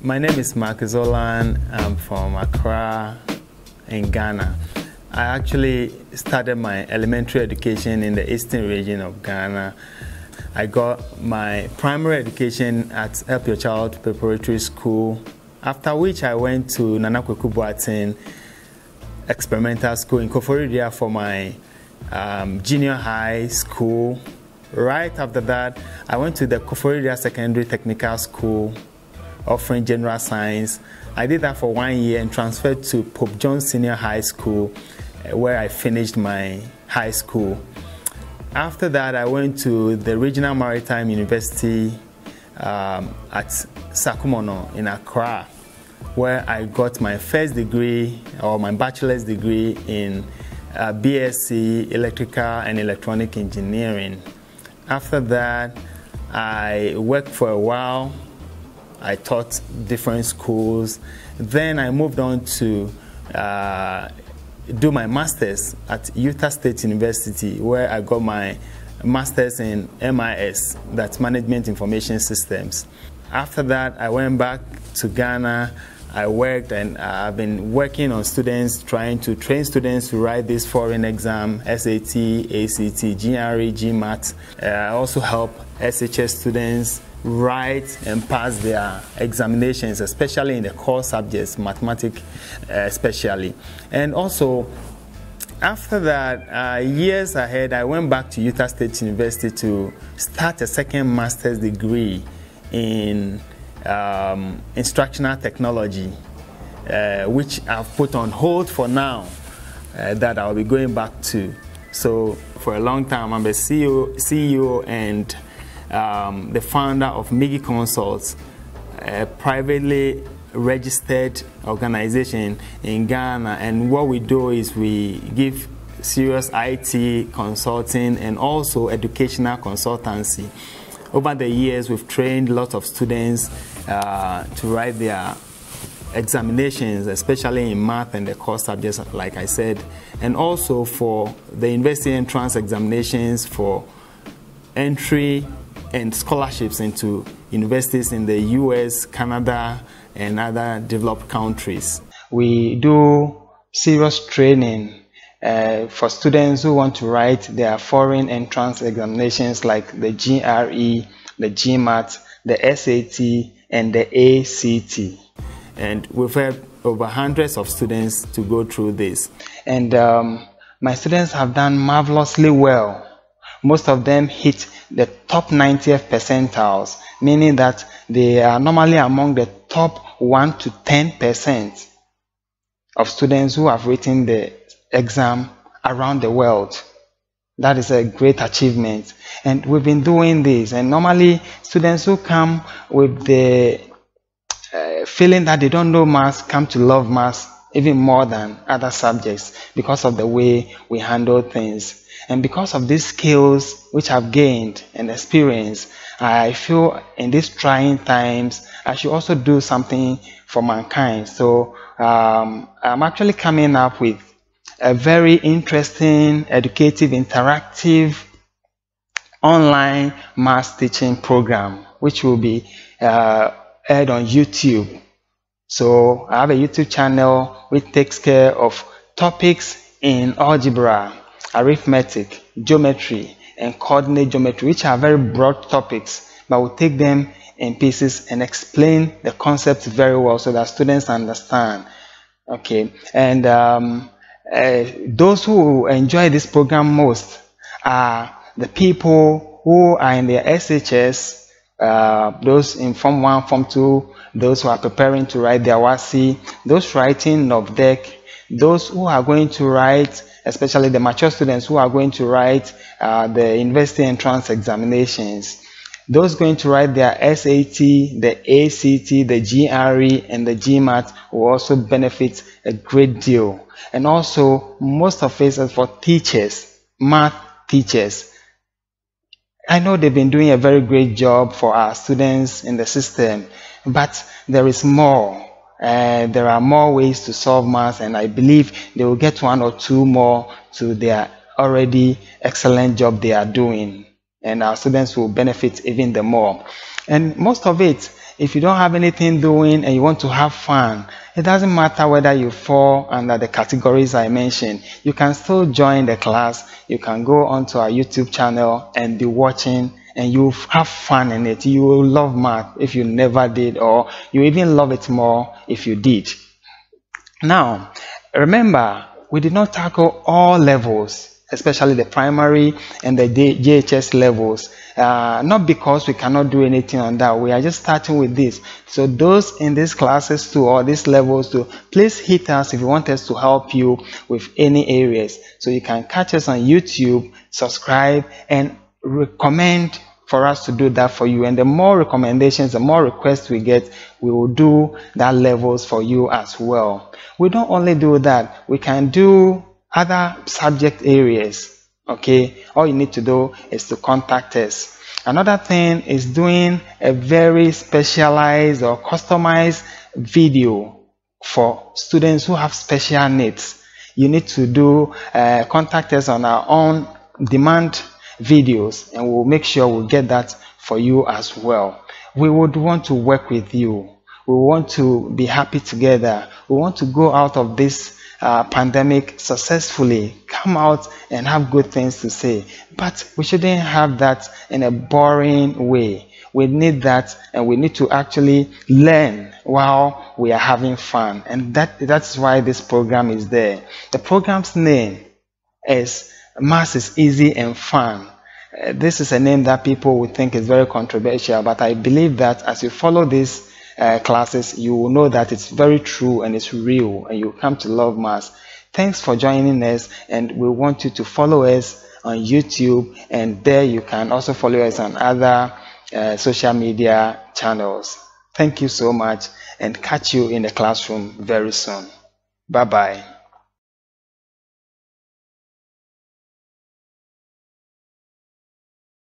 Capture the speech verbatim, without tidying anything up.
My name is Mark Zolan. I'm from Accra in Ghana. I actually started my elementary education in the eastern region of Ghana. I got my primary education at Help Your Child Preparatory School, after which I went to Nana Kweku Boateng Experimental School in Koforidua for my um, junior high school. Right after that, I went to the Koforidua Secondary Technical School, offering general science. I did that for one year and transferred to Pope John Senior High School, where I finished my high school. After that, I went to the Regional Maritime University um, at Sakumono in Accra, where I got my first degree, or my bachelor's degree, in uh, B S c Electrical and Electronic Engineering. After that, I worked for a while. I taught different schools. Then I moved on to uh, do my master's at Utah State University, where I got my master's in M I S, that's Management Information Systems. After that, I went back to Ghana. I worked, and I've been working on students, trying to train students to write this foreign exam, S A T, A C T, G R E, GMAT. Uh, I also help S H S students write and pass their examinations, especially in the core subjects, mathematics uh, especially. And also, after that, uh, years ahead, I went back to Utah State University to start a second master's degree in um, instructional technology, uh, which I've put on hold for now, uh, that I'll be going back to. So for a long time, I'm a C E O and Um, the founder of Migi Consults, a privately registered organization in Ghana, and what we do is we give serious I T consulting and also educational consultancy. Over the years, we've trained lots of students uh, to write their examinations, especially in math and the core subjects, like I said, and also for the university entrance examinations for entry and scholarships into universities in the U S, Canada, and other developed countries. We do serious training uh, for students who want to write their foreign entrance examinations like the G R E, the GMAT, the S A T, and the A C T. And we've had over hundreds of students to go through this. And um, my students have done marvelously well. Most of them hit the top ninetieth percentiles, meaning that they are normally among the top one to ten percent of students who have written the exam around the world. That is a great achievement. And we've been doing this. And normally, students who come with the uh, feeling that they don't know maths come to love maths even more than other subjects because of the way we handle things. And because of these skills which I've gained and experience, I feel in these trying times, I should also do something for mankind. So um, I'm actually coming up with a very interesting, educative, interactive, online maths teaching program, which will be uh, aired on YouTube. So I have a YouTube channel which takes care of topics in algebra, arithmetic, geometry, and coordinate geometry, which are very broad topics, but we'll take them in pieces and explain the concepts very well so that students understand. Okay, and um, uh, those who enjoy this program most are the people who are in their S H S, uh, those in Form one, Form two, those who are preparing to write their W A S I, those writing N O V D E C, those who are going to write, especially the mature students who are going to write uh, the university entrance examinations. Those going to write their S A T, the A C T, the G R E, and the GMAT will also benefit a great deal. And also, most of it is for teachers, math teachers. I know they've been doing a very great job for our students in the system, but there is more. Uh, there are more ways to solve maths, and I believe they will get one or two more to their already excellent job they are doing, and our students will benefit even the more. And most of it if you don't have anything doing and you want to have fun, it doesn't matter whether you fall under the categories I mentioned. You can still join the class. You can go onto our YouTube channel and be watching, and you have fun in it. You will love math if you never did, or you even love it more if you did. Now, remember, we did not tackle all levels, especially the primary and the J H S levels. Uh, not because we cannot do anything on that. We are just starting with this. So those in these classes too, or these levels too, please hit us if you want us to help you with any areas. So you can catch us on YouTube, subscribe, and recommend for us to do that for you. And the more recommendations, the more requests we get, we will do that levels for you as well. We don't only do that, we can do other subject areas. Okay, all you need to do is to contact us. Another thing is doing a very specialized or customized video for students who have special needs. You need to do uh, contact us on our own demand videos, and we'll make sure we'll get that for you as well. We would want to work with you. We want to be happy together. We want to go out of this Uh, pandemic successfully, come out and have good things to say. But we shouldn't have that in a boring way. We need that, and we need to actually learn while we are having fun. And that that's why this program is there. The program's name is Maths is Easy and Fun. Uh, this is a name that people would think is very controversial, but I believe that as you follow this Uh, classes, you will know that it's very true and it's real, and you come to love maths. Thanks for joining us, and we want you to follow us on YouTube, and there you can also follow us on other uh, social media channels. Thank you so much, and catch you in the classroom very soon. Bye bye.